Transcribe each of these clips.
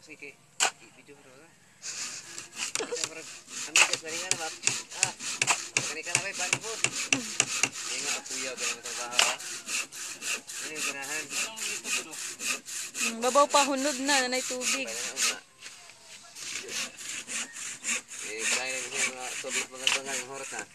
Sige, video bro. Kami dari kan bab. Kani kana bay balik po. Ingat ako kuya ganun trabaho. Ini ganahan. Babaw pa hunod na nanay tubig. Kaya mga tubig mga ng horas na.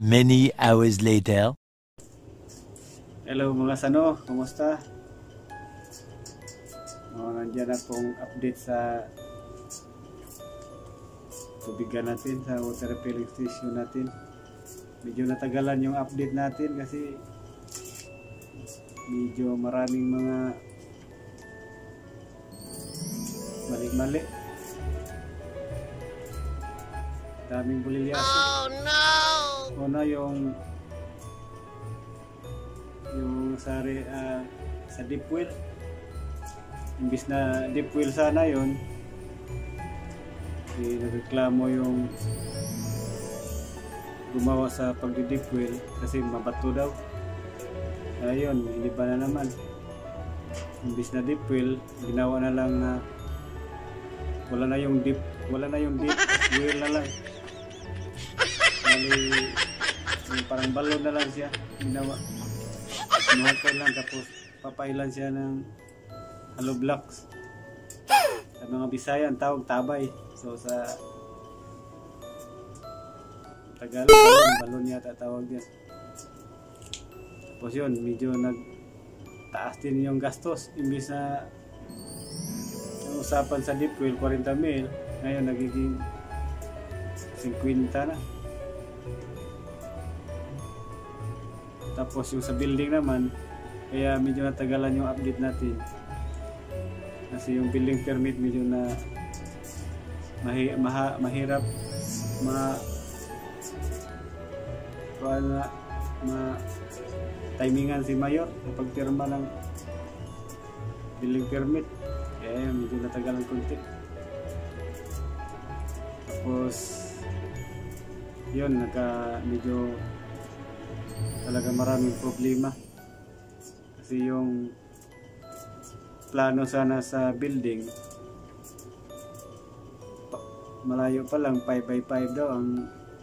Many hours later. Hello mga sano, kumusta? Nandiyan akong update sa tubigan natin, sa water refilling station natin. Medyo natagalan yung update natin kasi medyo maraming mga mali-mali. Daming bulilyaso. Oh no! Una yung sa deep well. Imbis na deep well sana yon, nagreklamo yung gumawa sa pagdi-deep well kasi mabato daw. Ayun, hindi ba na naman. Imbis na deep well, ginawa na lang na wala na yung deep well na lang. Yung parang balon na lang siya ginawa. Mahukay lang, tapos papailan siya ng hollow blocks. Sa mga Bisaya ang tawag tabay. So sa Tagalog balon yata tawag yan. Tapos yun, medyo nagtaas din yung gastos. Imbis na ang usapan sa deep well 40 mil, ngayon nagiging 50 na. Tapos yung sa building naman, kaya medyo natagalan yung update natin. Kasi yung building permit medyo na mahirap timingan si Mayor sa pagpirma ng building permit. Kaya medyo natagalan konti. Tapos yun, medyo talaga maraming problema kasi yung plano sana sa building malayo pa lang, 5x5 daw ang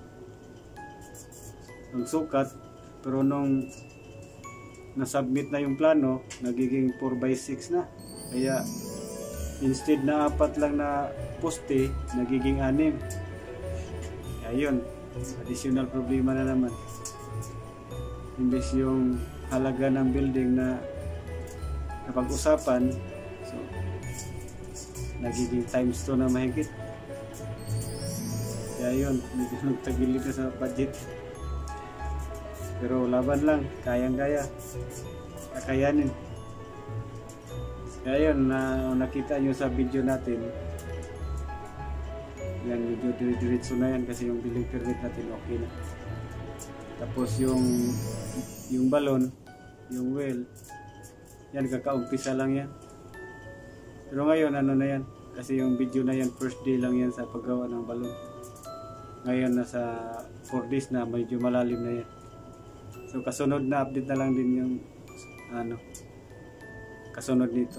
sukat, pero nung nasubmit na yung plano nagiging 4x6 na, kaya instead na 4 lang na poste nagiging 6. Kaya yun, additional problema na naman. Imbes yung halaga ng building na napag-usapan, so nagiging times 2 na mahigit. Kaya yun, medyo nagtagilid na sa budget. Pero laban lang, kayang-kaya, kakayanin. Kaya yun, nakita nyo sa video natin, yan, medyo diretso na yan kasi yung building permit natin okay na. Tapos yung balon, yung well, yan kakaumpisa lang yan. Pero ngayon ano na yan, kasi yung video na yan first day lang yan sa paggawa ng balon. Ngayon nasa 4 days na, medyo malalim na yan. So kasunod na update na lang din yung kasunod nito.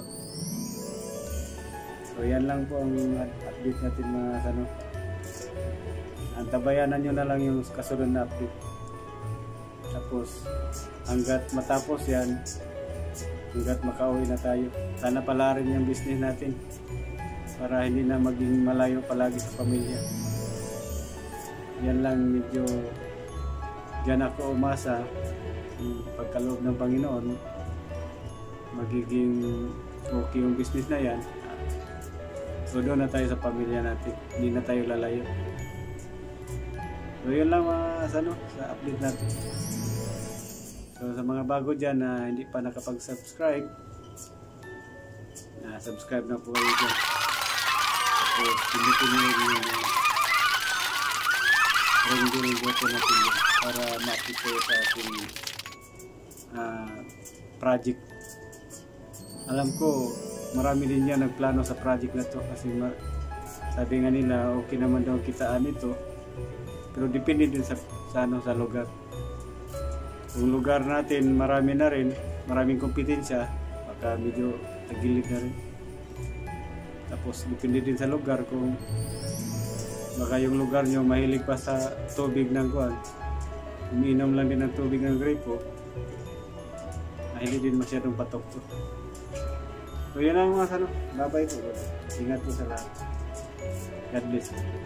So yan lang po ang update natin mga sano. Antabayanan nyo na lang yung kasunod na update. Tapos hanggat matapos yan, hanggat makauwi na tayo, sana pala rin yung business natin para hindi na maging malayo palagi sa pamilya. Yan lang, medyo dyan ako umasa, pagkaloob ng Panginoon magiging okay yung business na yan. So doon na tayo sa pamilya natin, hindi na tayo lalayo. So yun lang sa update natin. So sa mga bago dyan na hindi pa nakapag-subscribe, subscribe na po kayo dyan. Tapos pindutin nyo yung ring button natin dyan para ma-update kayo sa ating project. Alam ko marami din yan nagplano sa project na to kasi sabi nga nila okay naman daw kitaan ito, pero depende din sa lugar. Kung lugar natin marami na rin, maraming kompetensya, baka medyo tagilid na rin. Tapos depende din sa lugar, kung baka yung lugar nyo mahilig pa sa tubig ng kuwan, umiinom lang din ng tubig ng gripo, mahilig din masyadong patok to. So yan ang mga bye-bye po. Ingat po sa lahat. God bless.